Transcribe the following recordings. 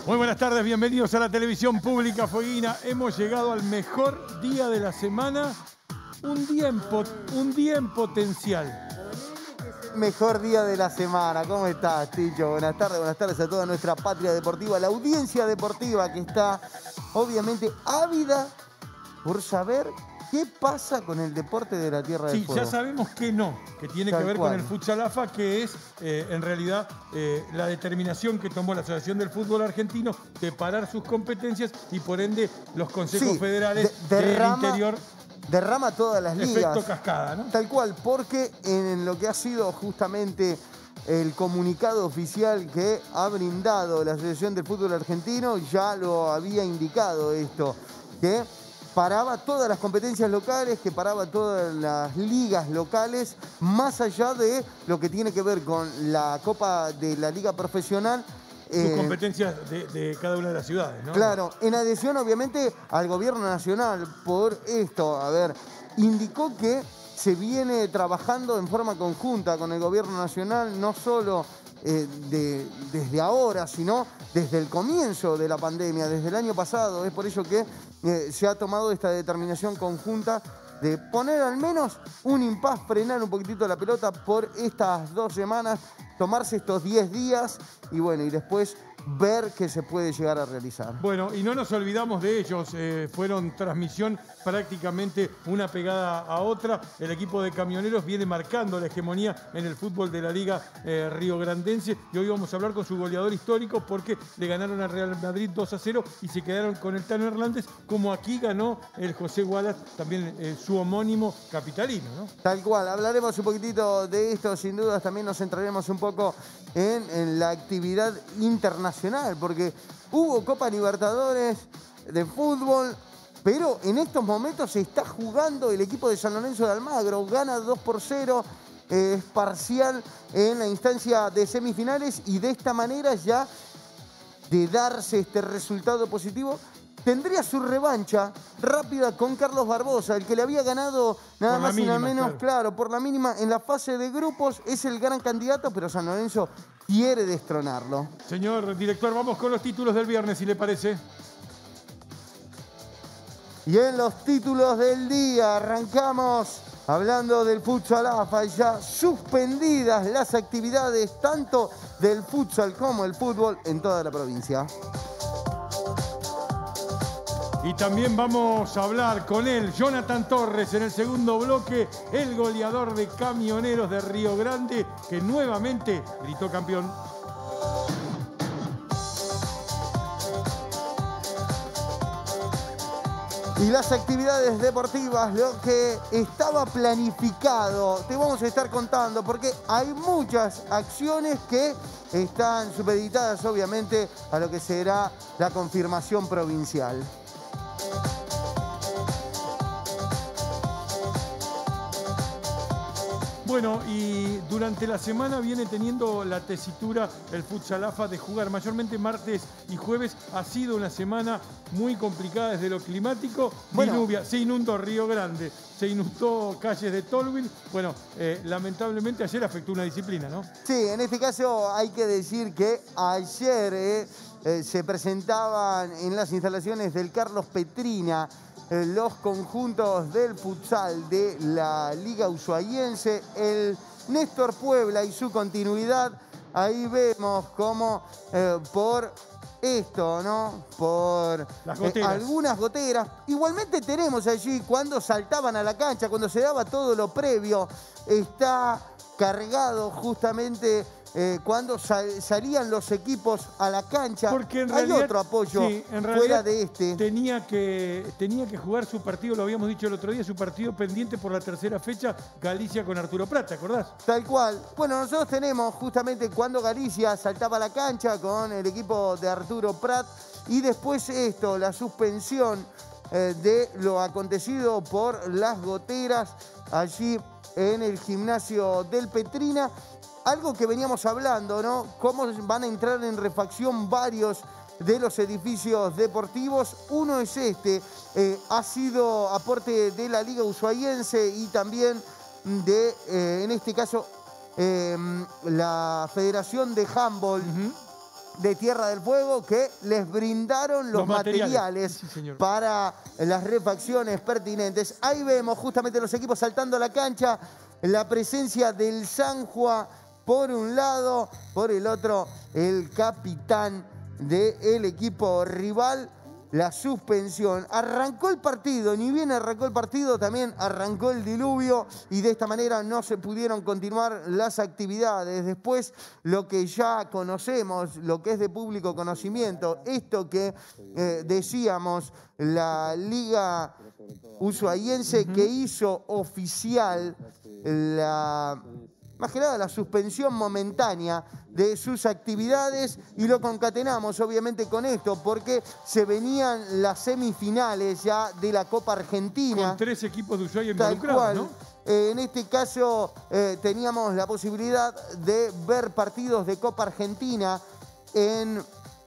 Muy buenas tardes, bienvenidos a la televisión pública Fueguina. Hemos llegado al mejor día de la semana, un día en potencial. Mejor día de la semana. ¿Cómo estás, Ticho? Buenas tardes a toda nuestra patria deportiva, la audiencia deportiva que está obviamente ávida por saber qué pasa con el deporte de la Tierra del Fuego. Sí, ya sabemos que no, que tiene que ver con el Futsal AFA, que es en realidad la determinación que tomó la Asociación del Fútbol Argentino de parar sus competencias y por ende los consejos federales del interior. Derrama todas las ligas. Efecto cascada, ¿no? Tal cual, porque en lo que ha sido justamente el comunicado oficial que ha brindado la Asociación del Fútbol Argentino, ya lo había indicado esto, que paraba todas las competencias locales, que paraba todas las ligas locales, más allá de lo que tiene que ver con la Copa de la Liga Profesional. Sus competencias de cada una de las ciudades, ¿no? Claro, en adhesión obviamente al gobierno nacional por esto. A ver, indicó que se viene trabajando en forma conjunta con el gobierno nacional, no solo desde ahora, sino desde el comienzo de la pandemia, desde el año pasado. Es por ello que se ha tomado esta determinación conjunta de poner al menos un impas, frenar un poquitito la pelota por estas 2 semanas, tomarse estos 10 días y bueno, y después ver qué se puede llegar a realizar. Bueno, y no nos olvidamos de ellos, fueron transmisión prácticamente una pegada a otra. El equipo de Camioneros viene marcando la hegemonía en el fútbol de la Liga Riograndense y hoy vamos a hablar con su goleador histórico porque le ganaron al Real Madrid 2-0 y se quedaron con el Tano Hernández, como aquí ganó el José Wallace, también su homónimo capitalino, ¿no? Tal cual, hablaremos un poquitito de esto, sin dudas también nos centraremos un poco en la actividad internacional, porque hubo Copa Libertadores de fútbol, pero en estos momentos se está jugando el equipo de San Lorenzo de Almagro, gana 2-0, es parcial en la instancia de semifinales y de esta manera ya de darse este resultado positivo, tendría su revancha rápida con Carlos Barbosa, el que le había ganado nada más y nada menos, claro, por la mínima en la fase de grupos. Es el gran candidato, pero San Lorenzo quiere destronarlo. Señor director, vamos con los títulos del viernes, si le parece. Y en los títulos del día arrancamos hablando del futsal AFA, ya suspendidas las actividades tanto del futsal como el fútbol en toda la provincia. Y también vamos a hablar con él, Jonathan Torres, en el segundo bloque, el goleador de Camioneros de Río Grande, que nuevamente gritó campeón. Y las actividades deportivas, lo que estaba planificado, te vamos a estar contando porque hay muchas acciones que están supeditadas obviamente a lo que será la confirmación provincial. Bueno, y durante la semana viene teniendo la tesitura el Futsal AFA de jugar mayormente martes y jueves. Ha sido una semana muy complicada desde lo climático. Diluvia, se inundó Río Grande, se inundó calles de Tolwyn. Bueno, lamentablemente ayer afectó una disciplina, ¿no? Sí, en este caso hay que decir que ayer se presentaban en las instalaciones del Carlos Petrina los conjuntos del futsal de la Liga Ushuaiense, el Néstor Puebla y su continuidad. Ahí vemos cómo por esto, ¿no? Por algunas goteras. Igualmente tenemos allí cuando saltaban a la cancha, cuando se daba todo lo previo, está cargado justamente cuando salían los equipos a la cancha. Porque en hay realidad, otro apoyo fuera de este. Tenía que jugar su partido, lo habíamos dicho el otro día, su partido pendiente por la tercera fecha, Galicia con Arturo Prat, ¿te acordás? Tal cual. Bueno, nosotros tenemos justamente cuando Galicia saltaba a la cancha con el equipo de Arturo Prat y después esto, la suspensión de lo acontecido por las goteras allí en el gimnasio del Petrina. Algo que veníamos hablando, ¿no? Cómo van a entrar en refacción varios de los edificios deportivos. Uno es este, ha sido aporte de la Liga Ushuaiense y también de, en este caso, la Federación de Handball. de Tierra del Fuego que les brindaron los materiales sí, para las refacciones pertinentes. Ahí vemos justamente los equipos saltando a la cancha, la presencia del San Juan por un lado, por el otro el capitán del equipo rival. La suspensión. Arrancó el partido, ni bien arrancó el partido, también arrancó el diluvio y de esta manera no se pudieron continuar las actividades. Después, lo que ya conocemos, lo que es de público conocimiento, esto que decíamos, la Liga Ushuaiense que hizo oficial más que nada la suspensión momentánea de sus actividades, y lo concatenamos obviamente con esto porque se venían las semifinales ya de la Copa Argentina. Con 3 equipos de Ushuaia involucrados, ¿no? En este caso teníamos la posibilidad de ver partidos de Copa Argentina en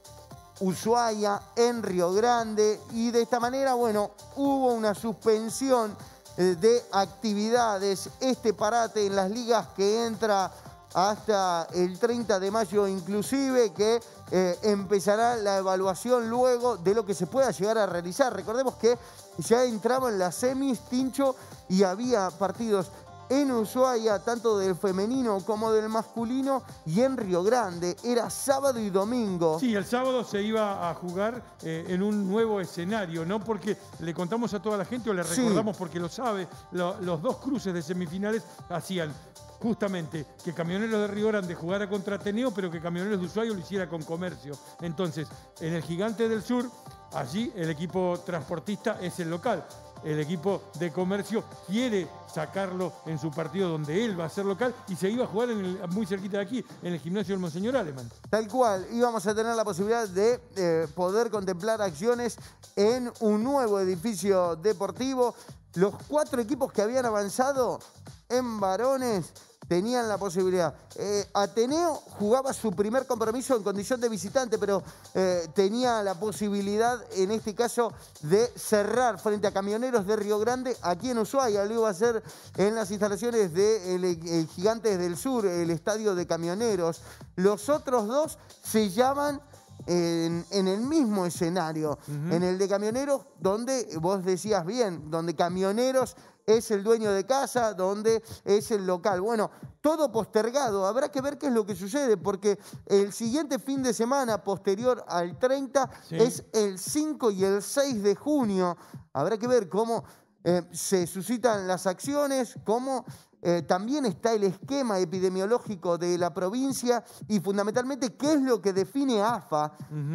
Ushuaia, en Río Grande, y de esta manera, bueno, hubo una suspensión de actividades, este parate en las ligas que entra hasta el 30 de mayo inclusive, que empezará la evaluación luego de lo que se pueda llegar a realizar. Recordemos que ya entraban las semis, Tincho, y había partidos en Ushuaia, tanto del femenino como del masculino, y en Río Grande. Era sábado y domingo. Sí, el sábado se iba a jugar en un nuevo escenario, no porque le contamos a toda la gente o le recordamos porque lo sabe, los 2 cruces de semifinales hacían justamente que Camioneros de Río Grande jugara contra Ateneo, pero que Camioneros de Ushuaia lo hiciera con Comercio. Entonces, en el Gigante del Sur, allí el equipo transportista es el local. El equipo de Comercio quiere sacarlo en su partido donde él va a ser local, y se iba a jugar muy cerquita de aquí, en el gimnasio del Monseñor Alemán. Tal cual, íbamos a tener la posibilidad de poder contemplar acciones en un nuevo edificio deportivo. Los 4 equipos que habían avanzado en varones tenían la posibilidad. Ateneo jugaba su primer compromiso en condición de visitante, pero tenía la posibilidad, en este caso, de cerrar frente a Camioneros de Río Grande aquí en Ushuaia. Lo iba a hacer en las instalaciones de Gigantes del Sur, el estadio de Camioneros. Los otros 2 se llaman en el mismo escenario, en el de Camioneros, donde vos decías bien, donde Camioneros es el dueño de casa, donde es el local. Bueno, todo postergado. Habrá que ver qué es lo que sucede, porque el siguiente fin de semana, posterior al 30, es el 5 y el 6 de junio. Habrá que ver cómo se suscitan las acciones, cómo también está el esquema epidemiológico de la provincia y fundamentalmente qué es lo que define AFA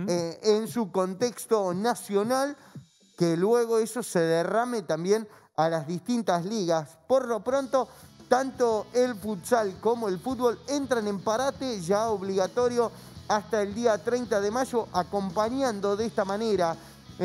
en su contexto nacional, que luego eso se derrame también a las distintas ligas. Por lo pronto, tanto el futsal como el fútbol entran en parate ya obligatorio hasta el día 30 de mayo, acompañando de esta manera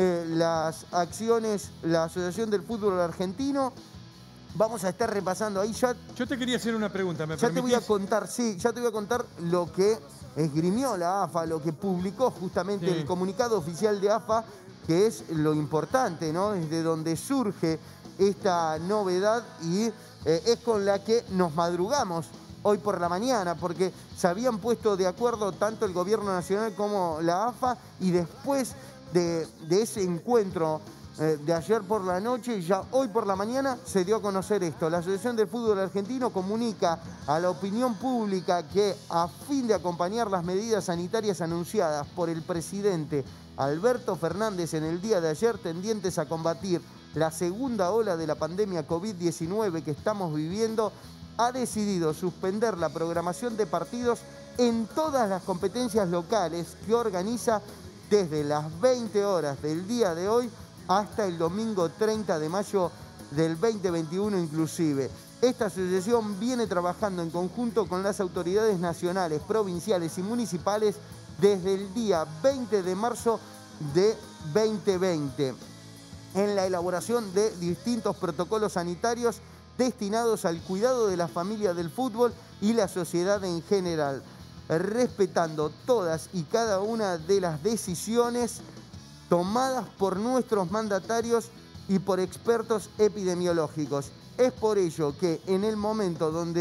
las acciones, la Asociación del Fútbol Argentino. Vamos a estar repasando ahí ya. Yo te quería hacer una pregunta, ¿me permitís? Ya te voy a contar lo que esgrimió la AFA, lo que publicó justamente el comunicado oficial de AFA, que es lo importante, ¿no? Desde donde surge esta novedad y es con la que nos madrugamos hoy por la mañana, porque se habían puesto de acuerdo tanto el Gobierno Nacional como la AFA, y después de ese encuentro de ayer por la noche, ya hoy por la mañana se dio a conocer esto. La Asociación del Fútbol Argentino comunica a la opinión pública que, a fin de acompañar las medidas sanitarias anunciadas por el presidente Alberto Fernández en el día de ayer, tendientes a combatir la segunda ola de la pandemia COVID-19 que estamos viviendo, ha decidido suspender la programación de partidos en todas las competencias locales que organiza desde las 20 horas del día de hoy hasta el domingo 30 de mayo del 2021 inclusive. Esta asociación viene trabajando en conjunto con las autoridades nacionales, provinciales y municipales desde el día 20 de marzo de 2020. En la elaboración de distintos protocolos sanitarios destinados al cuidado de la familia del fútbol y la sociedad en general, respetando todas y cada una de las decisiones tomadas por nuestros mandatarios y por expertos epidemiológicos. Es por ello que en el momento donde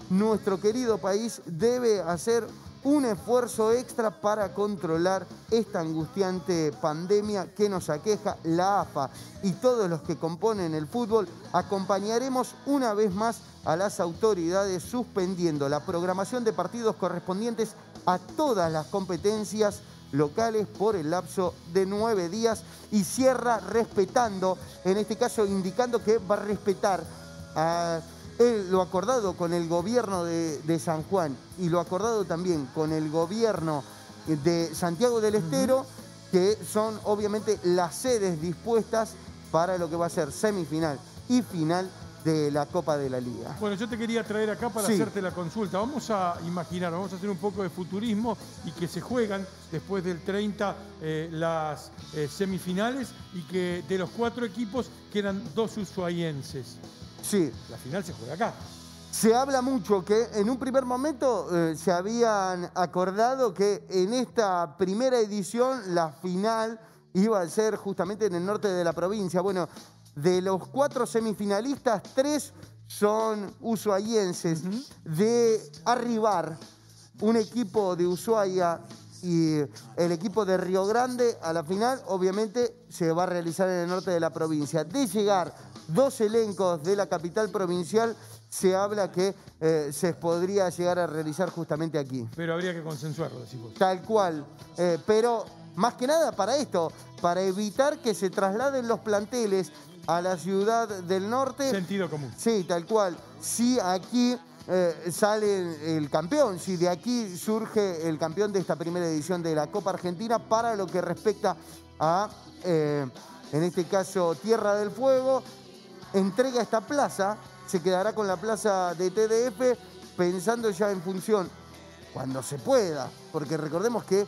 nuestro querido país debe hacer un esfuerzo extra para controlar esta angustiante pandemia que nos aqueja. La AFA y todos los que componen el fútbol acompañaremos una vez más a las autoridades suspendiendo la programación de partidos correspondientes a todas las competencias locales por el lapso de 9 días, y cierra respetando, en este caso indicando que va a respetar lo acordado con el gobierno de San Juan y lo acordado también con el gobierno de Santiago del Estero, que son obviamente las sedes dispuestas para lo que va a ser semifinal y final de la Copa de la Liga. Bueno, yo te quería traer acá para hacerte la consulta. Vamos a imaginar, vamos a hacer un poco de futurismo y que se juegan después del 30 las semifinales, y que de los 4 equipos quedan 2 ushuaienses. Sí. La final se juega acá. Se habla mucho que en un primer momento se habían acordado que en esta primera edición la final iba a ser justamente en el norte de la provincia. Bueno, de los 4 semifinalistas, 3 son ushuaienses. De arribar un equipo de Ushuaia y el equipo de Río Grande a la final, obviamente se va a realizar en el norte de la provincia. De llegar 2 elencos de la capital provincial, se habla que se podría llegar a realizar justamente aquí. Pero habría que consensuarlo, decimos. Tal cual. Pero más que nada para esto, para evitar que se trasladen los planteles a la ciudad del norte. Sentido común. Sí, tal cual. Si aquí sale el campeón, si de aquí surge el campeón de esta primera edición de la Copa Argentina, para lo que respecta a, en este caso, Tierra del Fuego, entrega esta plaza, se quedará con la plaza de TDF, pensando ya en función, cuando se pueda, porque recordemos que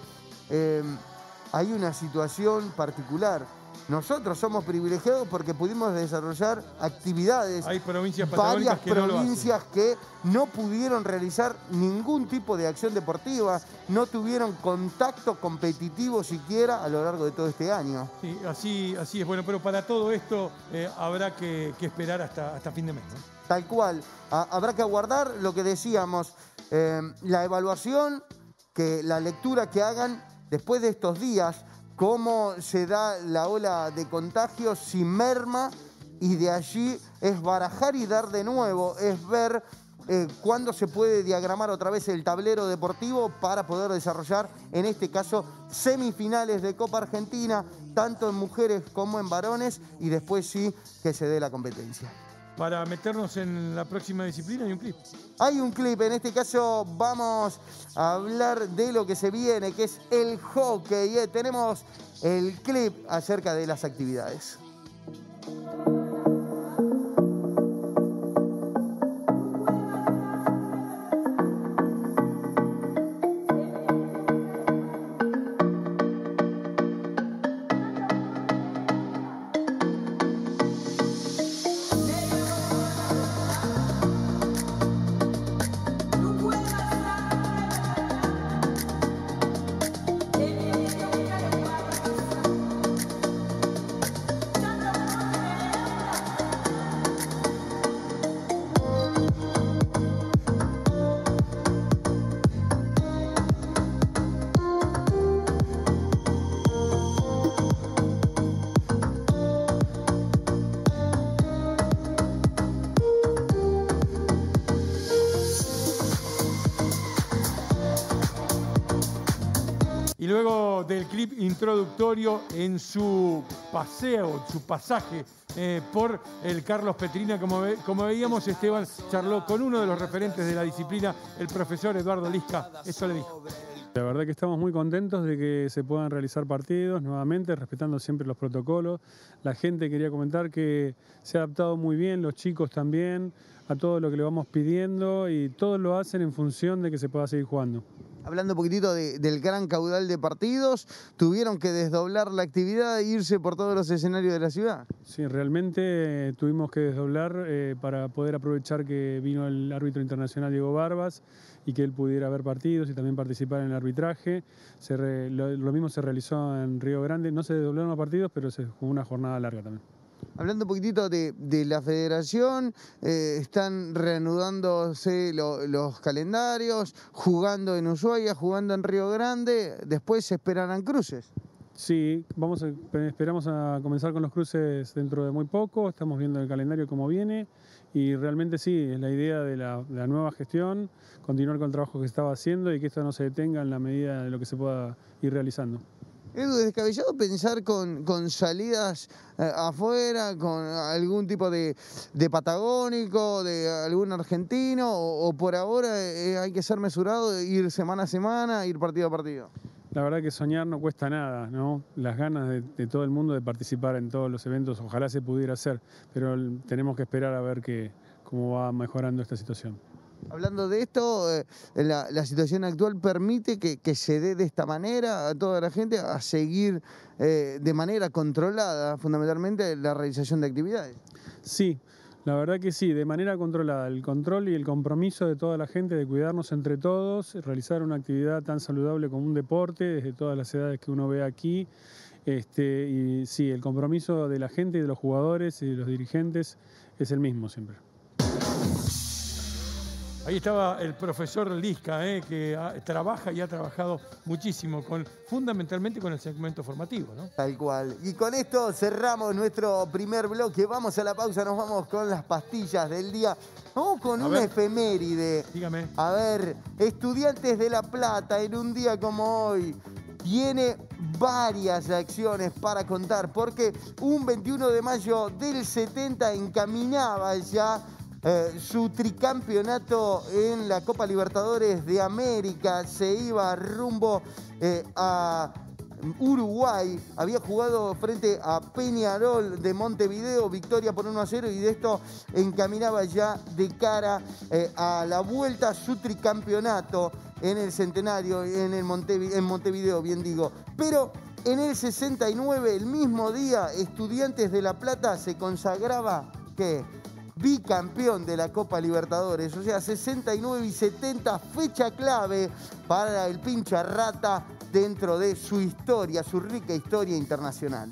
hay una situación particular. Nosotros somos privilegiados porque pudimos desarrollar actividades. Hay provincias varias patagónicas que no lo provincias que no pudieron realizar ningún tipo de acción deportiva, no tuvieron contacto competitivo siquiera a lo largo de todo este año. Sí, así es. Bueno, pero para todo esto habrá que esperar hasta fin de mes, ¿no? Tal cual. Habrá que aguardar lo que decíamos, la evaluación, que la lectura que hagan después de estos días, cómo se da la ola de contagios, si merma, y de allí es barajar y dar de nuevo, es ver cuándo se puede diagramar otra vez el tablero deportivo para poder desarrollar, en este caso, semifinales de Copa Argentina, tanto en mujeres como en varones, y después sí que se dé la competencia. Para meternos en la próxima disciplina hay un clip. Hay un clip, en este caso vamos a hablar de lo que se viene, que es el hockey. Tenemos el clip acerca de las actividades. Y luego del clip introductorio, en su paseo, su pasaje por el Carlos Petrina, como veíamos, Esteban charló con uno de los referentes de la disciplina, el profesor Eduardo Lisca. Esto le dijo. La verdad que estamos muy contentos de que se puedan realizar partidos nuevamente, respetando siempre los protocolos. La gente, quería comentar que se ha adaptado muy bien, los chicos también, a todo lo que le vamos pidiendo, y todos lo hacen en función de que se pueda seguir jugando. Hablando un poquitito del gran caudal de partidos, ¿tuvieron que desdoblar la actividad e irse por todos los escenarios de la ciudad? Sí, realmente tuvimos que desdoblar para poder aprovechar que vino el árbitro internacional Diego Barbas y que él pudiera ver partidos y también participar en el arbitraje. Lo mismo se realizó en Río Grande, no se desdoblaron los partidos, pero se jugó una jornada larga también. Hablando un poquitito de la federación, están reanudándose los calendarios, jugando en Ushuaia, jugando en Río Grande, después se esperarán cruces. Sí, esperamos a comenzar con los cruces dentro de muy poco, estamos viendo el calendario cómo viene y realmente sí, es la idea de la nueva gestión, continuar con el trabajo que se estaba haciendo y que esto no se detenga en la medida de lo que se pueda ir realizando. Edu, ¿es descabellado pensar con salidas afuera, con algún tipo de patagónico, de algún argentino, o por ahora hay que ser mesurado, ir semana a semana, ir partido a partido? La verdad que soñar no cuesta nada, ¿no? Las ganas de todo el mundo de participar en todos los eventos, ojalá se pudiera hacer, pero tenemos que esperar a ver cómo va mejorando esta situación. Hablando de esto, la situación actual permite que se dé de esta manera a toda la gente a seguir de manera controlada, fundamentalmente, la realización de actividades. Sí, la verdad que sí, de manera controlada. El control y el compromiso de toda la gente de cuidarnos entre todos, realizar una actividad tan saludable como un deporte, desde todas las edades que uno ve aquí. Y sí, el compromiso de la gente y de los jugadores y de los dirigentes es el mismo siempre. Ahí estaba el profesor Lisca, que trabaja y ha trabajado muchísimo, fundamentalmente con el segmento formativo, ¿no? Tal cual. Y con esto cerramos nuestro primer bloque. Vamos a la pausa, nos vamos con las pastillas del día. Vamos con una efeméride. Dígame. A ver, Estudiantes de La Plata, en un día como hoy, tiene varias acciones para contar, porque un 21 de mayo del 70 encaminaba ya su tricampeonato en la Copa Libertadores de América, se iba rumbo a Uruguay, había jugado frente a Peñarol de Montevideo, victoria por 1-0, y de esto encaminaba ya de cara a la vuelta a su tricampeonato en el Centenario, en Montevideo, bien digo. Pero en el 69, el mismo día, Estudiantes de La Plata se consagraba, ¿qué?, bicampeón de la Copa Libertadores. O sea, 69 y 70, fecha clave para el pincha rata dentro de su historia, su rica historia internacional.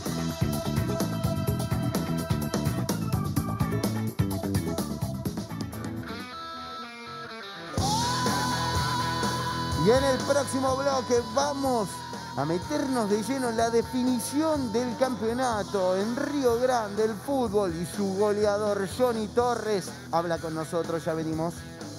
Y en el próximo bloque vamos a meternos de lleno en la definición del campeonato en Río Grande, el fútbol, y su goleador Johnny Torres habla con nosotros, ya venimos.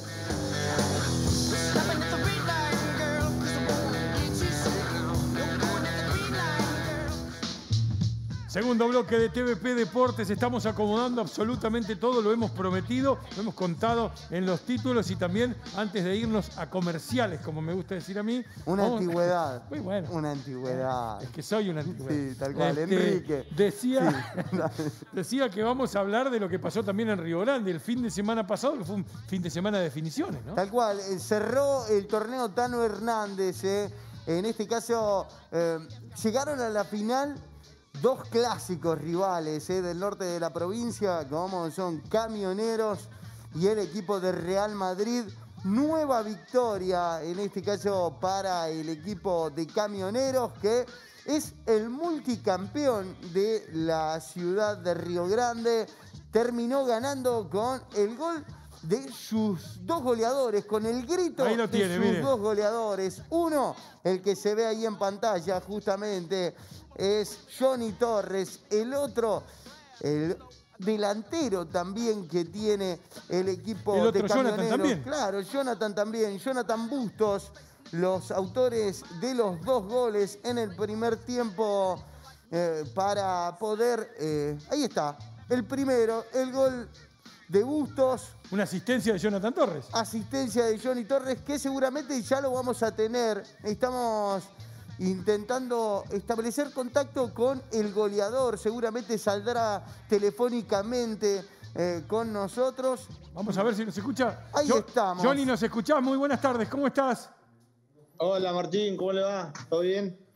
Segundo bloque de TVP Deportes, estamos acomodando absolutamente todo, lo hemos prometido, lo hemos contado en los títulos y también antes de irnos a comerciales, como me gusta decir a mí. Una antigüedad. Muy bueno. Una antigüedad. Es que soy una antigüedad. Sí, tal cual, Enrique. Decía que vamos a hablar de lo que pasó también en Río Grande el fin de semana pasado, que fue un fin de semana de definiciones, ¿no? Tal cual, cerró el torneo Tano Hernández, en este caso llegaron a la final dos clásicos rivales del norte de la provincia, como son Camioneros y el equipo de Real Madrid. Nueva victoria, en este caso para el equipo de Camioneros, que es el multicampeón de la ciudad de Río Grande. Terminó ganando con el gol de sus dos goleadores, con el grito de sus dos goleadores. Uno, el que se ve ahí en pantalla justamente, es Johnny Torres. El otro, el delantero también que tiene el equipo de Camioneros. Jonathan también. Claro, Jonathan también. Jonathan Bustos, los autores de los dos goles en el primer tiempo para poder... ahí está, el primero, el gol de Bustos. Una asistencia de Jonathan Torres. Asistencia de Johnny Torres, que seguramente ya lo vamos a tener. Estamos intentando establecer contacto con el goleador. Seguramente saldrá telefónicamente con nosotros. Vamos a ver si nos escucha. Ahí estamos. Johnny, ¿nos escuchás? Muy buenas tardes, ¿cómo estás? Hola Martín, ¿cómo le va? ¿Todo bien?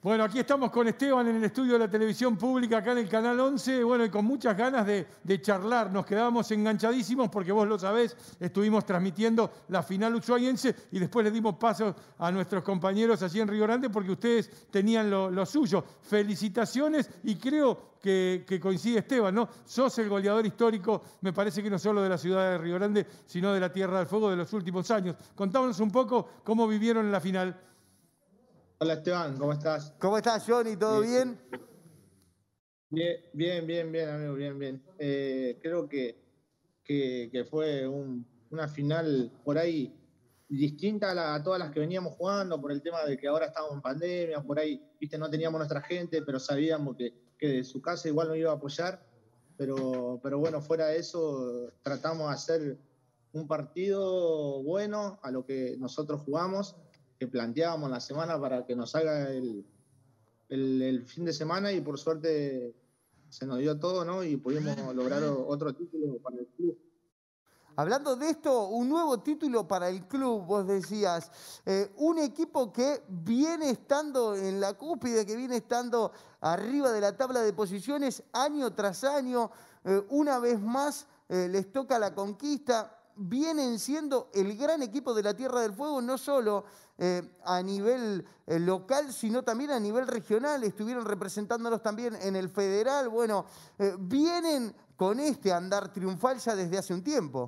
Bueno, aquí estamos con Esteban en el estudio de la televisión pública, acá en el Canal 11, bueno, y con muchas ganas de charlar. Nos quedábamos enganchadísimos porque vos lo sabés, estuvimos transmitiendo la final ushuaiense y después le dimos paso a nuestros compañeros allí en Río Grande porque ustedes tenían lo suyo. Felicitaciones y creo que coincide Esteban, ¿no? Sos el goleador histórico, me parece que no solo de la ciudad de Río Grande, sino de la Tierra del Fuego de los últimos años. Contámonos un poco cómo vivieron en la final. Hola Esteban, ¿cómo estás? ¿Cómo estás, Johnny? ¿Todo bien? Bien, amigo, bien. Creo que fue una final por ahí distinta a todas las que veníamos jugando, por el tema de que ahora estábamos en pandemia, por ahí, viste, no teníamos nuestra gente, pero sabíamos que de su casa igual nos iba a apoyar, pero bueno, fuera de eso, tratamos de hacer un partido bueno a lo que nosotros jugamos, que planteábamos la semana para que nos salga el fin de semana y por suerte se nos dio todo, ¿no? Y pudimos lograr otro título para el club. Hablando de esto, un nuevo título para el club, vos decías, un equipo que viene estando en la cúspide, que viene estando arriba de la tabla de posiciones año tras año, una vez más les toca la conquista. Vienen siendo el gran equipo de la Tierra del Fuego, no solo a nivel local, sino también a nivel regional. Estuvieron representándonos también en el federal. Bueno, vienen con este andar triunfal ya desde hace un tiempo.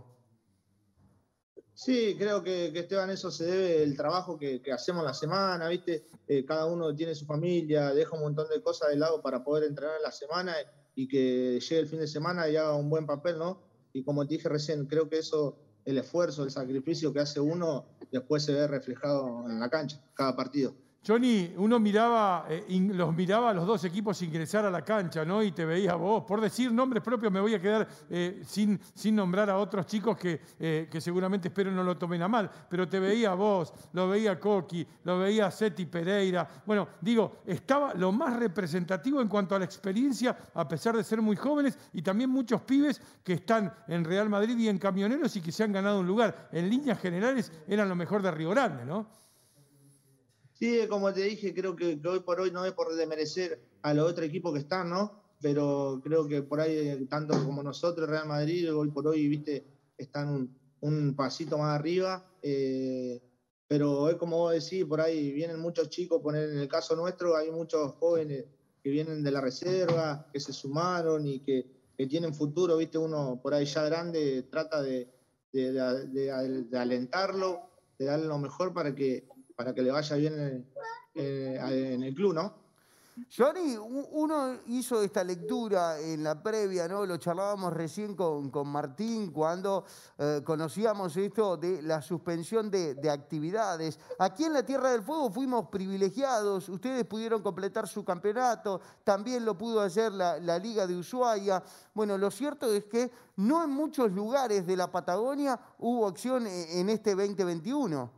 Sí, creo que Esteban, eso se debe al trabajo que hacemos la semana, ¿viste? Cada uno tiene su familia, deja un montón de cosas de lado para poder entrenar en la semana y que llegue el fin de semana y haga un buen papel, ¿no? Y como te dije recién, creo que eso, el esfuerzo, el sacrificio que hace uno, después se ve reflejado en la cancha, cada partido. Johnny, uno miraba, los miraba a los dos equipos ingresar a la cancha, ¿no? Y te veía vos. Por decir nombres propios me voy a quedar sin nombrar a otros chicos que seguramente espero no lo tomen a mal, pero te veía vos, lo veía Coqui, lo veía Seti Pereira. Bueno, digo, estaba lo más representativo en cuanto a la experiencia, a pesar de ser muy jóvenes, y también muchos pibes que están en Real Madrid y en Camioneros y que se han ganado un lugar. En líneas generales eran lo mejor de Río Grande, ¿no? Sí, como te dije, creo que hoy por hoy no es por desmerecer a los otros equipos que están, ¿no? Pero creo que por ahí, tanto como nosotros, Real Madrid, hoy por hoy, viste, están un pasito más arriba. Pero es como vos decís, por ahí vienen muchos chicos, poner en el caso nuestro, hay muchos jóvenes que vienen de la reserva, que se sumaron y que tienen futuro, viste, uno por ahí ya grande trata de alentarlo, de darle lo mejor para que le vaya bien en el club, ¿no? Johnny, uno hizo esta lectura en la previa, ¿no? Lo charlábamos recién con Martín cuando conocíamos esto de la suspensión de actividades. Aquí en la Tierra del Fuego fuimos privilegiados, ustedes pudieron completar su campeonato, también lo pudo hacer la Liga de Ushuaia. Bueno, lo cierto es que no en muchos lugares de la Patagonia hubo acción en este 2021.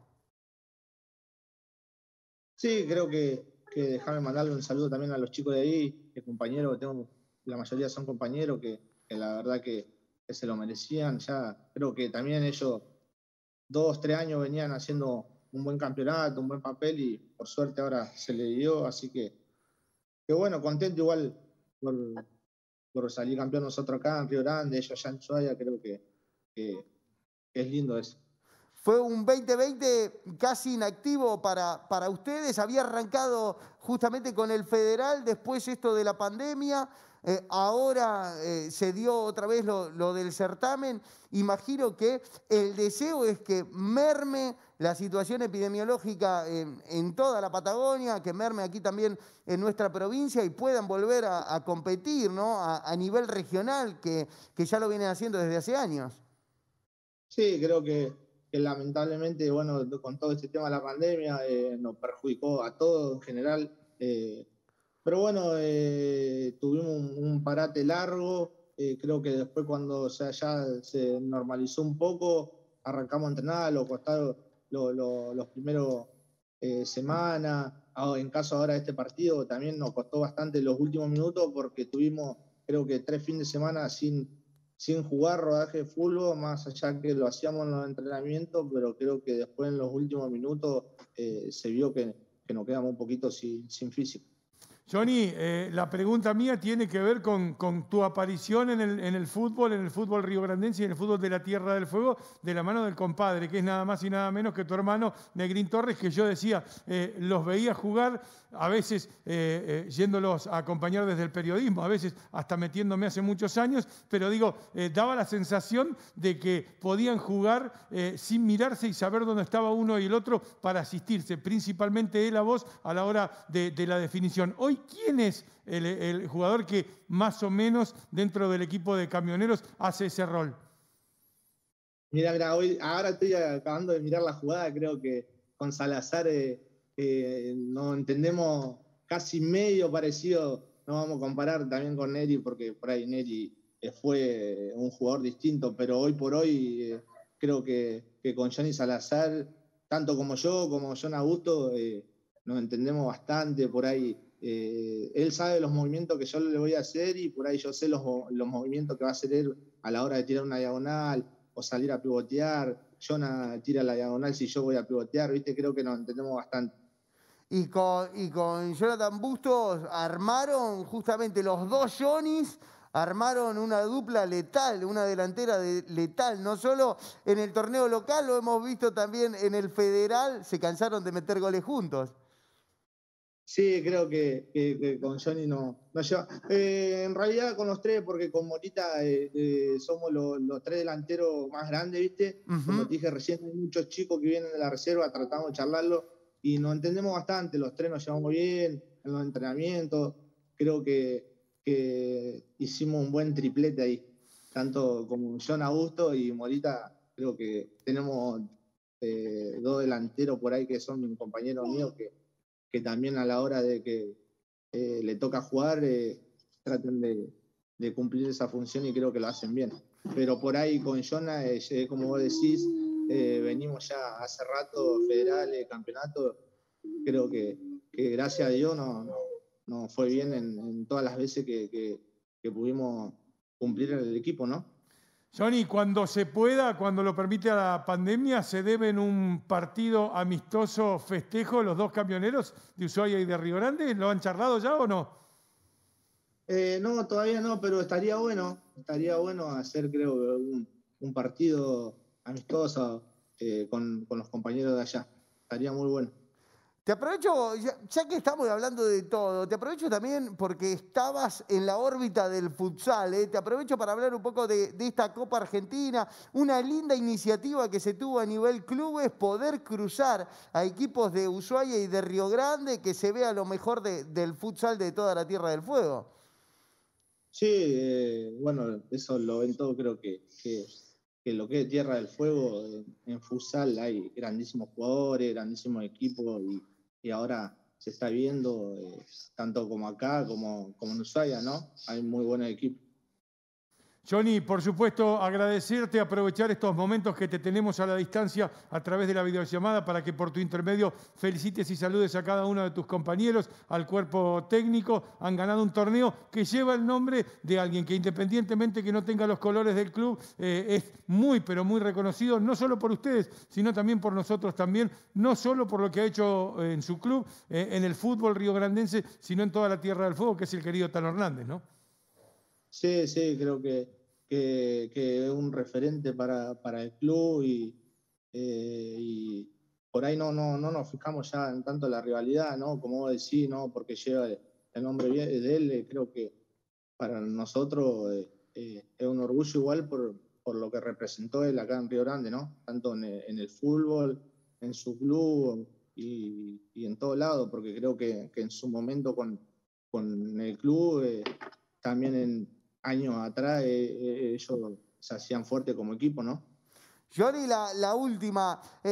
Sí, creo que déjame mandarle un saludo también a los chicos de ahí, compañeros que tengo, la mayoría son compañeros que la verdad que se lo merecían. Ya creo que también ellos 2-3 años venían haciendo un buen campeonato, un buen papel y por suerte ahora se le dio, así que bueno, contento igual por salir campeón nosotros acá en Río Grande, ellos allá en Ushuaia, creo que es lindo eso. Fue un 2020 casi inactivo para ustedes. Había arrancado justamente con el federal, después esto de la pandemia. Ahora se dio otra vez lo del certamen. Imagino que el deseo es que merme la situación epidemiológica en toda la Patagonia, que merme aquí también en nuestra provincia y puedan volver a competir, ¿no? a nivel regional, que ya lo vienen haciendo desde hace años. Sí, creo que lamentablemente, bueno, con todo este tema de la pandemia, nos perjudicó a todos en general. Pero bueno, tuvimos un parate largo. Creo que después cuando ya se normalizó un poco, arrancamos a entrenar, los primeros semanas. En caso ahora de este partido, también nos costó bastante los últimos minutos porque tuvimos, creo que 3 fines de semana sin jugar rodaje de fútbol, más allá que lo hacíamos en los entrenamientos, pero creo que después en los últimos minutos se vio que nos quedamos un poquito sin físico. Johnny, la pregunta mía tiene que ver con tu aparición en el fútbol riograndense y en el fútbol de la Tierra del Fuego, de la mano del compadre, que es nada más y nada menos que tu hermano Negrín Torres, que yo decía, los veía jugar, a veces yéndolos a acompañar desde el periodismo, a veces hasta metiéndome hace muchos años, pero digo, daba la sensación de que podían jugar sin mirarse y saber dónde estaba uno y el otro para asistirse, principalmente él a vos a la hora de la definición. Hoy, ¿quién es el jugador que más o menos dentro del equipo de Camioneros hace ese rol? Mira, ahora estoy acabando de mirar la jugada, creo que con Salazar no entendemos casi medio parecido, no vamos a comparar también con Neri, porque por ahí Neri fue un jugador distinto, pero hoy por hoy creo que con Johnny Salazar, tanto como yo, como John Augusto, nos entendemos bastante, por ahí él sabe los movimientos que yo le voy a hacer y por ahí yo sé los movimientos que va a hacer él a la hora de tirar una diagonal o salir a pivotear. Jonah tira la diagonal si yo voy a pivotear, ¿viste? Creo que nos entendemos bastante. Y con Jonathan Bustos armaron justamente los dos Johnnys, armaron una dupla letal, una delantera letal. No solo en el torneo local, lo hemos visto también en el federal, se cansaron de meter goles juntos. Sí, creo que con Johnny no lleva. En realidad con los tres, porque con Morita somos los tres delanteros más grandes, ¿viste? Como te dije recién, hay muchos chicos que vienen de la reserva, tratamos de charlarlo y nos entendemos bastante. Los tres nos llevamos bien en los entrenamientos. Creo que hicimos un buen triplete ahí. Tanto como John Augusto y Morita, creo que tenemos dos delanteros por ahí que son compañeros míos que también a la hora de que le toca jugar traten de cumplir esa función y creo que lo hacen bien. Pero por ahí con Jonah, como vos decís, venimos ya hace rato, federales, campeonato, creo que gracias a Dios no fue bien en todas las veces que pudimos cumplir el equipo, ¿no? Johnny, cuando se pueda, cuando lo permite la pandemia, ¿se deben un partido amistoso festejo los dos camioneros de Ushuaia y de Río Grande? ¿Lo han charlado ya o no? No, todavía no, pero estaría bueno hacer, creo, un partido amistoso con los compañeros de allá. Estaría muy bueno. Te aprovecho, ya que estamos hablando de todo, te aprovecho también porque estabas en la órbita del futsal, te aprovecho para hablar un poco de esta Copa Argentina, una linda iniciativa que se tuvo a nivel clubes, poder cruzar a equipos de Ushuaia y de Río Grande, que se vea lo mejor del futsal de toda la Tierra del Fuego. Sí, bueno, eso lo ven todo, creo que lo que es Tierra del Fuego, en futsal hay grandísimos jugadores, grandísimos equipos y ahora se está viendo, tanto como acá como en Ushuaia, ¿no? Hay muy buenos equipos. Johnny, por supuesto, agradecerte, aprovechar estos momentos que te tenemos a la distancia a través de la videollamada para que por tu intermedio felicites y saludes a cada uno de tus compañeros, al cuerpo técnico. Han ganado un torneo que lleva el nombre de alguien que independientemente que no tenga los colores del club, es muy, pero muy reconocido, no solo por ustedes, sino también por nosotros también, no solo por lo que ha hecho en su club, en el fútbol riograndense, sino en toda la Tierra del Fuego, que es el querido Tano Hernández, ¿no? Sí, creo que es un referente para el club y por ahí no nos fijamos ya en tanto la rivalidad, ¿no? Como vos decís, ¿no? Porque lleva el nombre de él, creo que para nosotros es un orgullo igual por lo que representó él acá en Río Grande, ¿no? Tanto en el fútbol, en su club y en todo lado, porque creo que en su momento con el club, también en años atrás ellos se hacían fuerte como equipo, ¿no? Johnny, la última,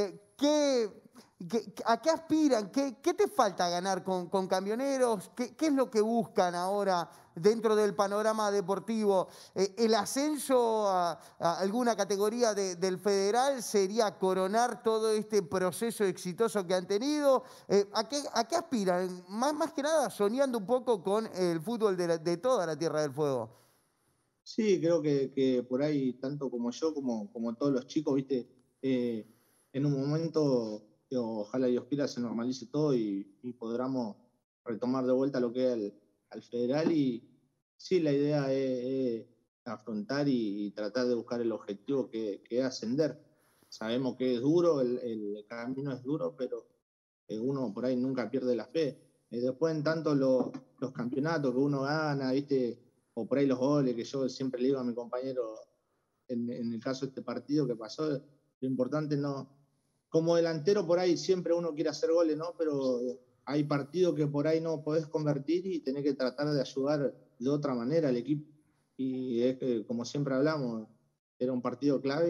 ¿a qué aspiran? ¿Qué te falta ganar con Camioneros? ¿Qué es lo que buscan ahora dentro del panorama deportivo? ¿El ascenso a alguna categoría del federal sería coronar todo este proceso exitoso que han tenido? ¿A qué aspiran? Más que nada soñando un poco con el fútbol de toda la Tierra del Fuego. Sí, creo que por ahí, tanto como yo, como todos los chicos, viste, en un momento ojalá Dios quiera se normalice todo y podamos retomar de vuelta lo que es al federal. Y sí, la idea es afrontar y tratar de buscar el objetivo que es ascender. Sabemos que es duro, el camino es duro, pero uno por ahí nunca pierde la fe. Después en tanto los campeonatos que uno gana, ¿viste? O por ahí los goles, que yo siempre le digo a mi compañero en el caso de este partido que pasó, lo importante no... Como delantero por ahí siempre uno quiere hacer goles, ¿no? Pero hay partidos que por ahí no podés convertir y tenés que tratar de ayudar de otra manera al equipo. Y es que, como siempre hablamos, era un partido clave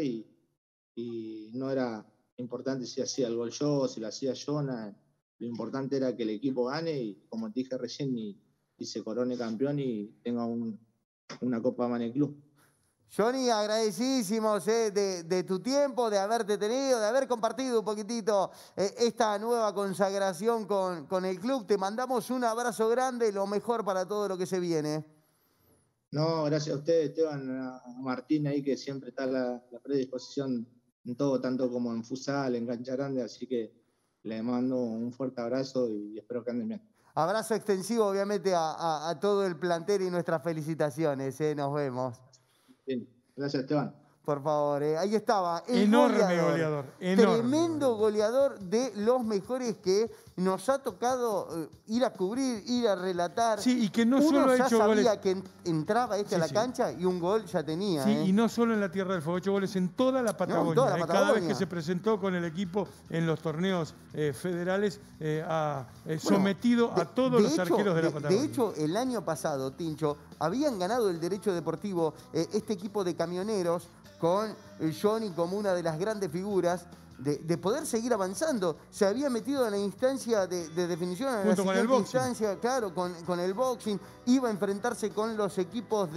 y no era importante si hacía el gol yo o si lo hacía yo, nada. Lo importante era que el equipo gane y, como te dije recién, y se corone campeón y tenga una Copa Mane Club. Johnny, agradecidísimos de tu tiempo, de haberte tenido, de haber compartido un poquitito esta nueva consagración con el club. Te mandamos un abrazo grande y lo mejor para todo lo que se viene. No, gracias a ustedes, Esteban, a Martín ahí, que siempre está a la predisposición en todo, tanto como en futsal, en cancha grande, así que les mando un fuerte abrazo y espero que anden bien. Abrazo extensivo, obviamente, a todo el plantel y nuestras felicitaciones. Nos vemos. Bien, gracias, Esteban. Por favor, ahí estaba. El Enorme goleador. Tremendo goleador de los mejores que nos ha tocado ir a cubrir, ir a relatar. Sí, y que no Uno solo ha ya hecho sabía goles. que entraba a la cancha y un gol ya tenía. Sí, y no solo en la Tierra del Fuego, 8 goles en toda la Patagonia. No, en toda la Cada Patagonia. vez que se presentó con el equipo en los torneos federales, ha sometido a todos los arqueros de la Patagonia. De hecho, el año pasado, Tincho, habían ganado el derecho deportivo este equipo de camioneros con Johnny como una de las grandes figuras de poder seguir avanzando. Se había metido en la instancia de definición, en junto la con el siguiente boxing. instancia, claro, con el boxing. Iba a enfrentarse con los equipos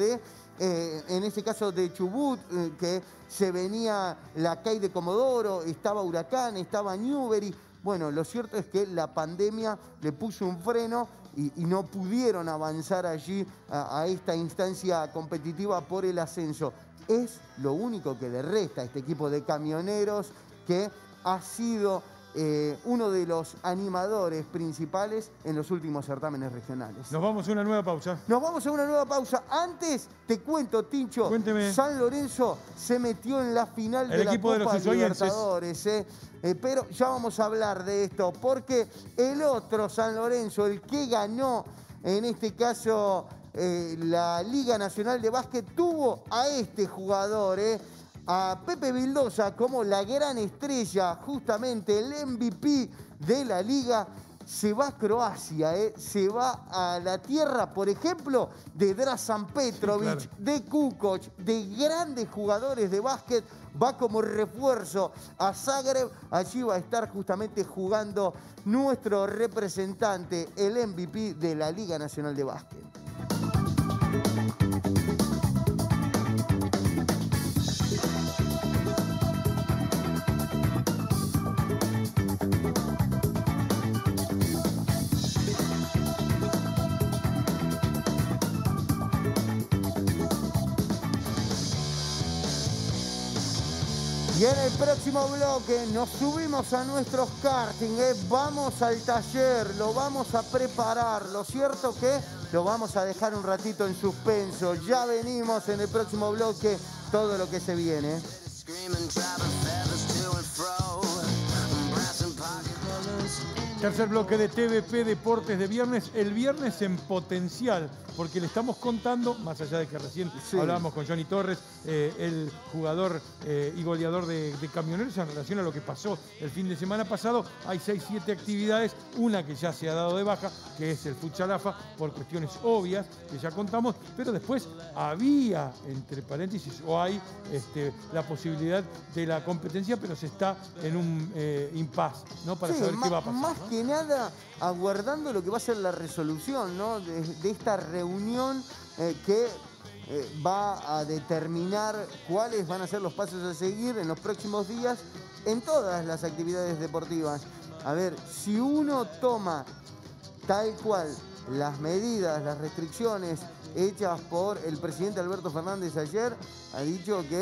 en este caso de Chubut, que se venía la CAI de Comodoro, estaba Huracán, estaba Newbery. Bueno, lo cierto es que la pandemia le puso un freno y no pudieron avanzar allí a esta instancia competitiva por el ascenso. Es lo único que le resta a este equipo de camioneros que ha sido uno de los animadores principales en los últimos certámenes regionales. Nos vamos a una nueva pausa. Nos vamos a una nueva pausa. Antes, te cuento, Tincho, Cuénteme. San Lorenzo se metió en la final de la equipo de Copa los usoyenses. Libertadores. Pero ya vamos a hablar de esto, porque el otro San Lorenzo, el que ganó, en este caso, la Liga Nacional de Básquet, tuvo a este jugador, a Pepe Vildosa, como la gran estrella, justamente el MVP de la liga. Se va a Croacia, se va a la tierra, por ejemplo, de Dražan Petrovic, sí, claro, de Kukoc, de grandes jugadores de básquet. Va como refuerzo a Zagreb. Allí va a estar justamente jugando nuestro representante, el MVP de la Liga Nacional de Básquet. Y en el próximo bloque nos subimos a nuestros karting, vamos al taller, lo vamos a preparar. Lo cierto que lo vamos a dejar un ratito en suspenso. Ya venimos en el próximo bloque, todo lo que se viene. Tercer bloque de TVP Deportes de viernes. El viernes en potencial, porque le estamos contando, más allá de que recién hablábamos con Johnny Torres, el jugador y goleador de Camioneros, en relación a lo que pasó el fin de semana pasado. Hay 6-7 actividades, una que ya se ha dado de baja, que es el futsal AFA, por cuestiones obvias que ya contamos, pero después había, entre paréntesis, o hay la posibilidad de la competencia, pero se está en un impasse, ¿no? Para saber qué va a pasar. Más que nada aguardando lo que va a ser la resolución, ¿no? de esta reunión que va a determinar cuáles van a ser los pasos a seguir en los próximos días en todas las actividades deportivas. A ver, si uno toma tal cual las medidas, las restricciones hechas por el presidente Alberto Fernández ayer, ha dicho que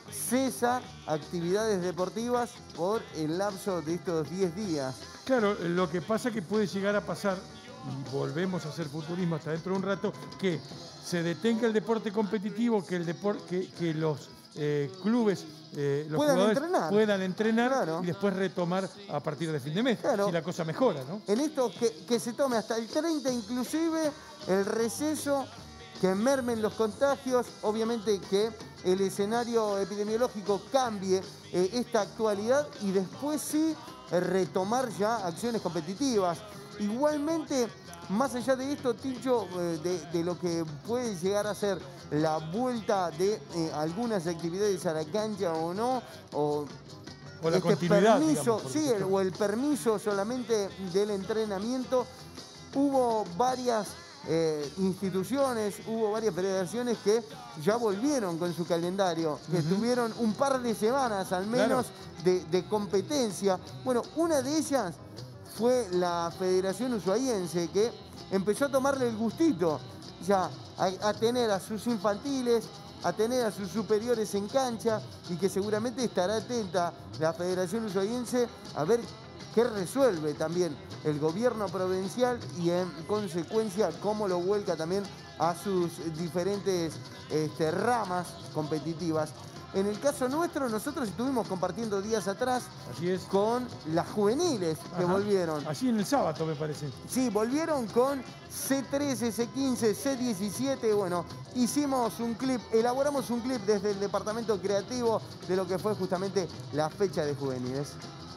cesa actividades deportivas por el lapso de estos 10 días. Claro, lo que pasa que puede llegar a pasar, y volvemos a hacer futurismo hasta dentro de un rato, que se detenga el deporte competitivo, que los clubes, los jugadores puedan entrenar claro. Y después retomar a partir de fin de mes, claro. Si la cosa mejora, ¿no? En esto que se tome hasta el 30 inclusive el receso, que mermen los contagios, obviamente que el escenario epidemiológico cambie esta actualidad y después sí retomar ya acciones competitivas. Igualmente, más allá de esto, Tincho, de lo que puede llegar a ser la vuelta de algunas actividades a la cancha o no, o la continuidad, permiso, digamos, sí, o el permiso solamente del entrenamiento, hubo varias instituciones, hubo varias federaciones que ya volvieron con su calendario, que tuvieron un par de semanas al menos de competencia. Bueno, una de ellas fue la Federación Ushuaiense, que empezó a tomarle el gustito ya a tener a sus infantiles, a tener a sus superiores en cancha, y que seguramente estará atenta la Federación Ushuaiense a ver qué resuelve también el gobierno provincial y en consecuencia cómo lo vuelca también a sus diferentes ramas competitivas. En el caso nuestro, nosotros estuvimos compartiendo días atrás con las juveniles que volvieron. Así en el sábado, me parece. Sí, volvieron con C13, C15, C17. Bueno, hicimos un clip, elaboramos un clip desde el departamento creativo de lo que fue justamente la fecha de juveniles.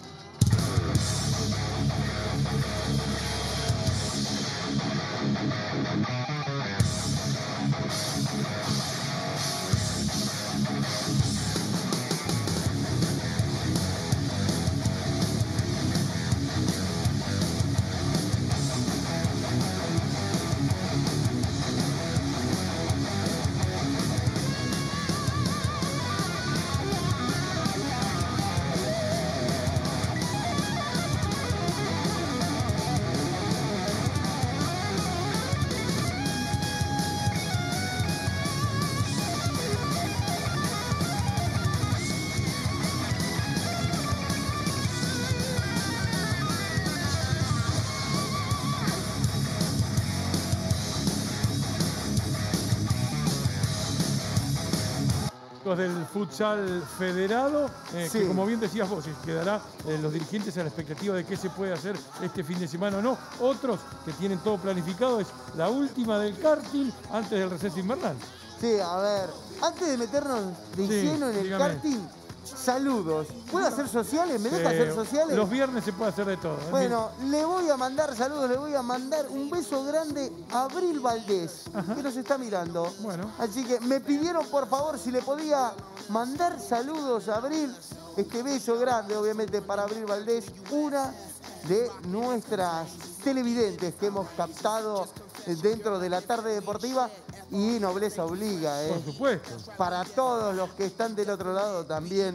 Del futsal federado, que como bien decías vos, quedará los dirigentes a la expectativa de qué se puede hacer este fin de semana o no. Otros que tienen todo planificado es la última del karting antes del receso invernal. Sí, a ver, antes de meternos de lleno en el karting, saludos. ¿Puedo hacer sociales? ¿Me deja hacer sociales? Los viernes se puede hacer de todo. Bueno, le voy a mandar saludos, le voy a mandar un beso grande a Abril Valdés, que nos está mirando. Bueno. Así que me pidieron, por favor, si le podía mandar saludos a Abril. Este beso grande, obviamente, para Abril Valdés, una de nuestras televidentes que hemos captado dentro de la tarde deportiva, y nobleza obliga. Por supuesto. Para todos los que están del otro lado también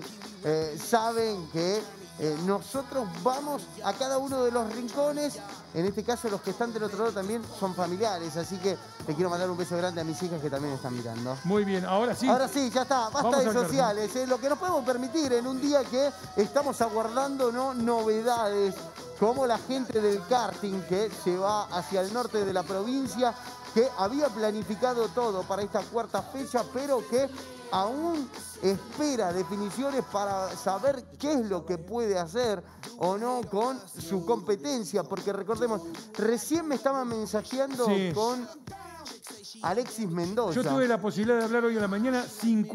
saben que nosotros vamos a cada uno de los rincones. En este caso, los que están del otro lado también son familiares, así que le quiero mandar un beso grande a mis hijas que también están mirando. Muy bien, ahora sí. Ahora sí, ya está, basta de sociales. Lo que nos podemos permitir en un día que estamos aguardando novedades, como la gente del karting que se va hacia el norte de la provincia, que había planificado todo para esta cuarta fecha, pero que aún espera definiciones para saber qué es lo que puede hacer o no con su competencia, porque recordemos, recién me estaba mensajeando con Alexis Mendoza. Yo tuve la posibilidad de hablar hoy en la mañana.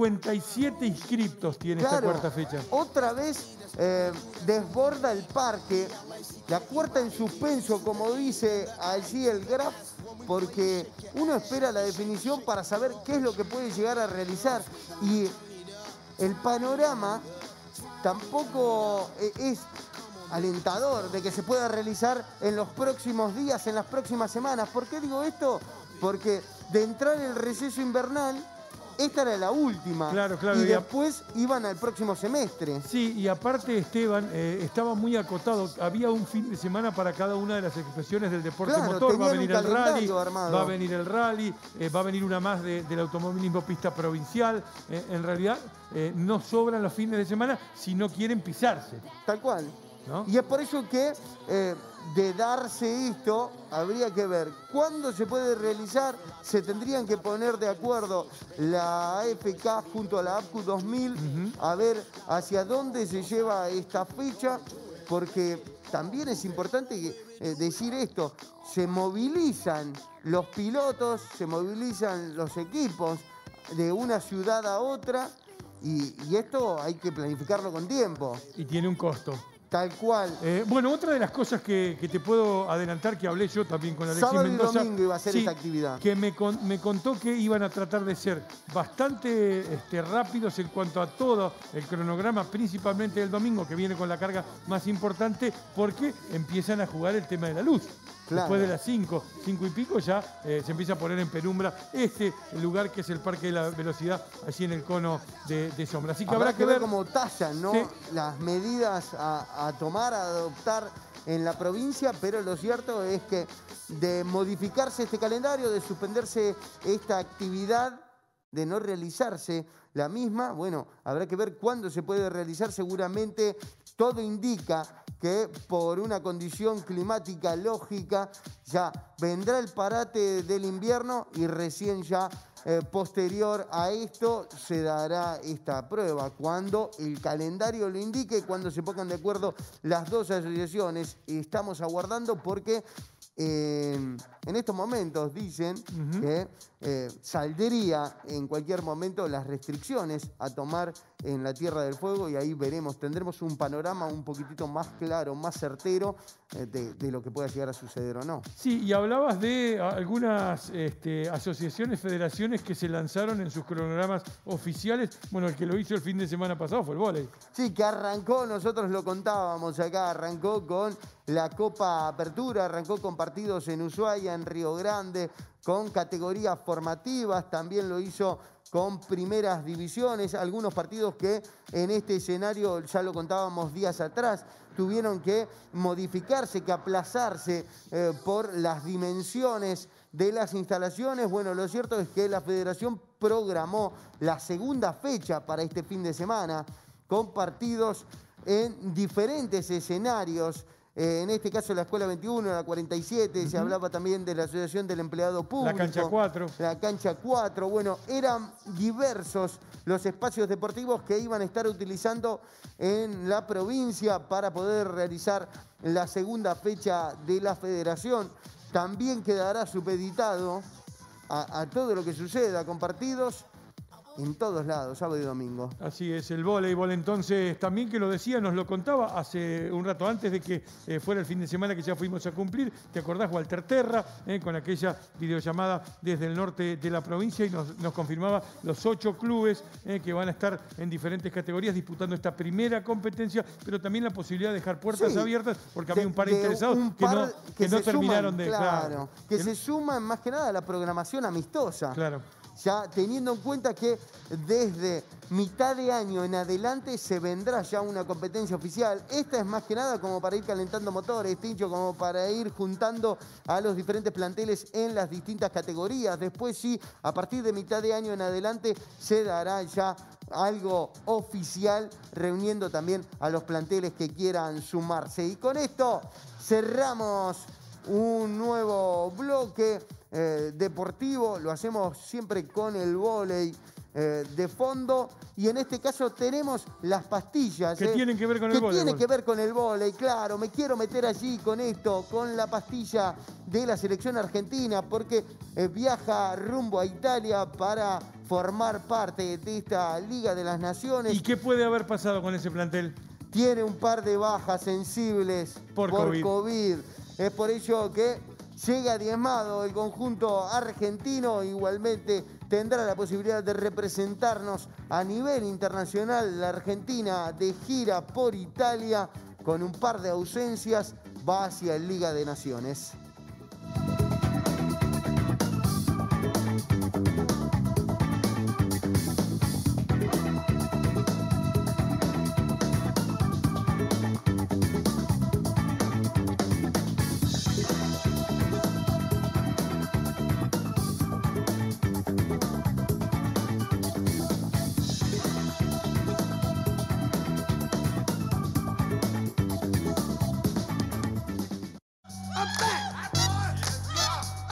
57 inscriptos tiene esta cuarta fecha. Otra vez desborda el parque, la cuarta en suspenso, como dice allí el graf, porque uno espera la definición para saber qué es lo que puede llegar a realizar. Y el panorama tampoco es alentador de que se pueda realizar en los próximos días, en las próximas semanas. ¿Por qué digo esto? Porque de entrar el receso invernal, esta era la última. Claro. Y después iban al próximo semestre. Sí, y aparte, Esteban, estaba muy acotado. Había un fin de semana para cada una de las expresiones del deporte motor. Va a venir el rally, va a venir el rally, va a venir una más del automovilismo pista provincial. En realidad, no sobran los fines de semana si no quieren pisarse. Tal cual. ¿No? Y es por eso que de darse esto, habría que ver cuándo se puede realizar. Se tendrían que poner de acuerdo la AFK junto a la APCU 2000 a ver hacia dónde se lleva esta fecha, porque también es importante decir esto, se movilizan los pilotos, se movilizan los equipos de una ciudad a otra y esto hay que planificarlo con tiempo. Y tiene un costo. Tal cual. Bueno, otra de las cosas que te puedo adelantar, que hablé yo también con Alexis Sábado Mendoza. Y domingo iba a ser esta actividad. Que me contó que iban a tratar de ser bastante rápidos en cuanto a todo el cronograma, principalmente el domingo, que viene con la carga más importante, porque empiezan a jugar el tema de la luz. Claro. Después de las 5 y pico ya se empieza a poner en penumbra el lugar que es el Parque de la Velocidad, allí en el cono de sombra. Así que habrá que ver cómo tallan, ¿no? Sí. Las medidas a tomar, a adoptar en la provincia, pero lo cierto es que de modificarse este calendario, de suspenderse esta actividad, de no realizarse la misma, bueno, habrá que ver cuándo se puede realizar. Seguramente todo indica que por una condición climática lógica ya vendrá el parate del invierno y recién ya posterior a esto se dará esta prueba, cuando el calendario lo indique, cuando se pongan de acuerdo las dos asociaciones. Estamos aguardando porque en estos momentos dicen que saldría en cualquier momento las restricciones a tomar en la Tierra del Fuego, y ahí veremos, tendremos un panorama un poquitito más claro, más certero de lo que pueda llegar a suceder o no. Sí, y hablabas de algunas asociaciones, federaciones que se lanzaron en sus cronogramas oficiales. Bueno, el que lo hizo el fin de semana pasado fue el vóley. Sí, que arrancó, nosotros lo contábamos acá, arrancó con la Copa Apertura, arrancó con partidos en Ushuaia, en Río Grande, con categorías formativas, también lo hizo con primeras divisiones, algunos partidos que en este escenario, ya lo contábamos días atrás, tuvieron que modificarse, que aplazarse por las dimensiones de las instalaciones. Bueno, lo cierto es que la Federación programó la segunda fecha para este fin de semana, con partidos en diferentes escenarios. En este caso la Escuela 21, la 47, se hablaba también de la Asociación del Empleado Público. La Cancha 4. La Cancha 4. Bueno, eran diversos los espacios deportivos que iban a estar utilizando en la provincia para poder realizar la segunda fecha de la Federación. También quedará supeditado a todo lo que suceda con partidos en todos lados, sábado y domingo. Así es, el voleibol entonces también, que lo decía, nos lo contaba hace un rato antes de que fuera el fin de semana que ya fuimos a cumplir. ¿Te acordás, Walter Terra, con aquella videollamada desde el norte de la provincia, y nos confirmaba los 8 clubes que van a estar en diferentes categorías disputando esta primera competencia, pero también la posibilidad de dejar puertas abiertas, porque había un par interesados que no terminaron de... Claro, que se suman más que nada a la programación amistosa. Claro. Ya teniendo en cuenta que desde mitad de año en adelante se vendrá ya una competencia oficial. Esta es más que nada como para ir calentando motores, Tincho, como para ir juntando a los diferentes planteles en las distintas categorías. Después sí, a partir de mitad de año en adelante se dará ya algo oficial, reuniendo también a los planteles que quieran sumarse. Y con esto cerramos un nuevo bloque deportivo. Lo hacemos siempre con el vóley de fondo, y en este caso tenemos las pastillas que tienen que ver con el vóley. Tiene que ver con el vóley, claro. Me quiero meter allí con esto, con la pastilla de la selección argentina, porque viaja rumbo a Italia para formar parte de esta Liga de las Naciones. ¿Y qué puede haber pasado con ese plantel? Tiene un par de bajas sensibles por COVID. Es por ello que llega diezmado el conjunto argentino. Igualmente tendrá la posibilidad de representarnos a nivel internacional. La Argentina de gira por Italia, con un par de ausencias, va hacia el Liga de Naciones.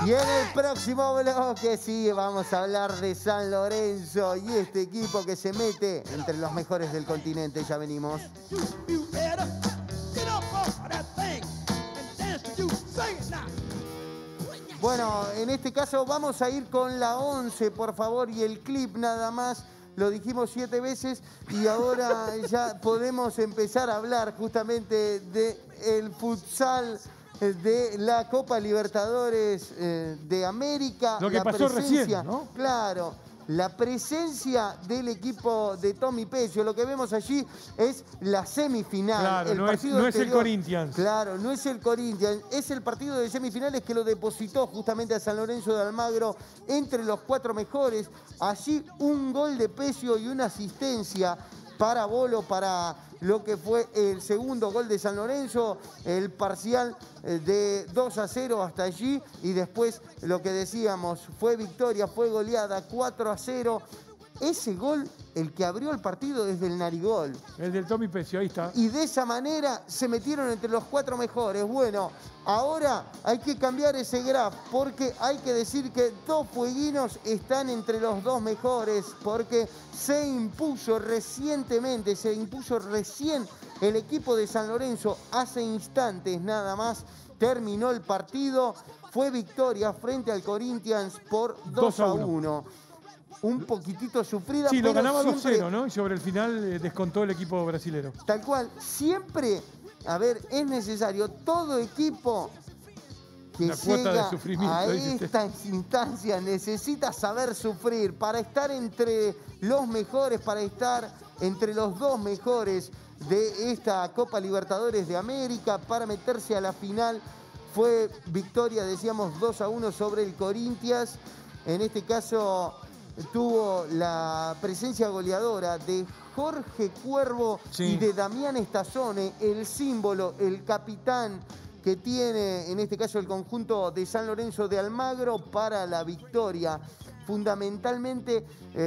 Y en el próximo bloque sí vamos a hablar de San Lorenzo y este equipo que se mete entre los mejores del continente. Ya venimos. Bueno, en este caso vamos a ir con la 11, por favor, y el clip nada más. Lo dijimos 7 veces y ahora ya podemos empezar a hablar justamente del futsal de la Copa Libertadores de América. Lo que pasó recién, ¿no? Claro, la presencia del equipo de Tommy Pecio. Lo que vemos allí es la semifinal. Claro, no es el Corinthians. Claro, no es el Corinthians. Es el partido de semifinales que lo depositó justamente a San Lorenzo de Almagro entre los 4 mejores. Allí un gol de Pecio y una asistencia para Bolo, para lo que fue el segundo gol de San Lorenzo, el parcial de 2-0 hasta allí, y después lo que decíamos, fue victoria, fue goleada 4-0. Ese gol, el que abrió el partido desde el Narigol. El del Tommy Pecio, ahí está. Y de esa manera se metieron entre los 4 mejores. Bueno, ahora hay que cambiar ese graph porque hay que decir que 2 fueguinos están entre los 2 mejores porque se impuso recién el equipo de San Lorenzo. Hace instantes nada más terminó el partido. Fue victoria frente al Corinthians por 2-1. Un poquitito sufrida. Sí, lo pero ganaba siempre 2-0, ¿no? Y sobre el final descontó el equipo brasilero. Tal cual. Siempre, a ver, es necesario todo equipo que llega a estas instancias necesita saber sufrir para estar entre los mejores, para estar entre los 2 mejores de esta Copa Libertadores de América, para meterse a la final. Fue victoria, decíamos, 2-1 sobre el Corinthians. En este caso tuvo la presencia goleadora de Jorge Cuervo y de Damián Estazone, el símbolo, el capitán que tiene en este caso el conjunto de San Lorenzo de Almagro para la victoria. Fundamentalmente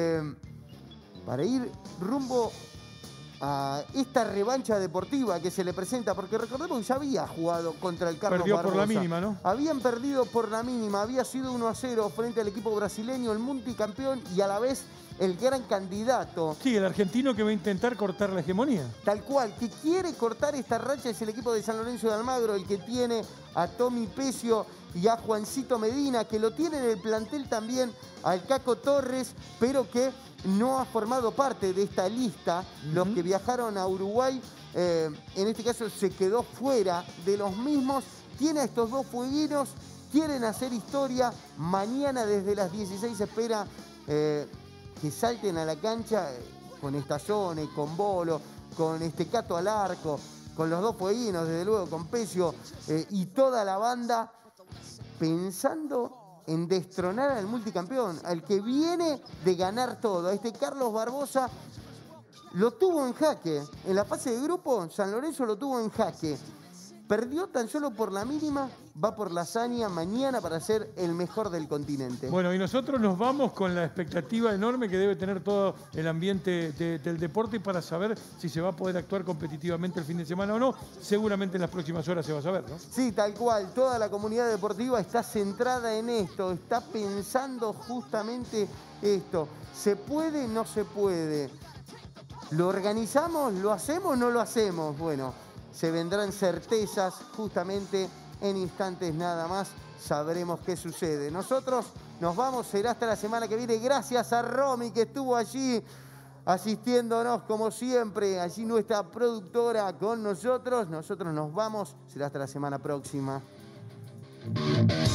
para ir rumbo a esta revancha deportiva que se le presenta, porque recordemos que ya había jugado contra el Carlos Barbosa. Perdió por la mínima, ¿no? Habían perdido por la mínima, había sido 1-0 frente al equipo brasileño, el multicampeón y a la vez el gran candidato. Sí, el argentino que va a intentar cortar la hegemonía. Tal cual, que quiere cortar esta racha es el equipo de San Lorenzo de Almagro, el que tiene a Tommy Pecio y a Juancito Medina, que lo tiene en el plantel también al Caco Torres, pero que no ha formado parte de esta lista. Los que viajaron a Uruguay, en este caso se quedó fuera de los mismos. Tiene a estos 2 fueguinos, quieren hacer historia. Mañana desde las 16 se espera que salten a la cancha con Estazone, con Bolo, con Cato al arco, con los 2 fueguinos, desde luego, con Pecio y toda la banda, pensando en destronar al multicampeón, al que viene de ganar todo. Carlos Barbosa lo tuvo en jaque. En la fase de grupo, San Lorenzo lo tuvo en jaque. Perdió tan solo por la mínima, va por la hazaña mañana para ser el mejor del continente. Bueno, y nosotros nos vamos con la expectativa enorme que debe tener todo el ambiente del deporte para saber si se va a poder actuar competitivamente el fin de semana o no. Seguramente en las próximas horas se va a saber, ¿no? Sí, tal cual. Toda la comunidad deportiva está centrada en esto, está pensando justamente esto. ¿Se puede? ¿No se puede? ¿Lo organizamos? ¿Lo hacemos? ¿No lo hacemos? Bueno, se vendrán certezas justamente en instantes nada más. Sabremos qué sucede. Nosotros nos vamos, será hasta la semana que viene. Gracias a Romy que estuvo allí asistiéndonos como siempre. Allí nuestra productora con nosotros. Nosotros nos vamos, será hasta la semana próxima.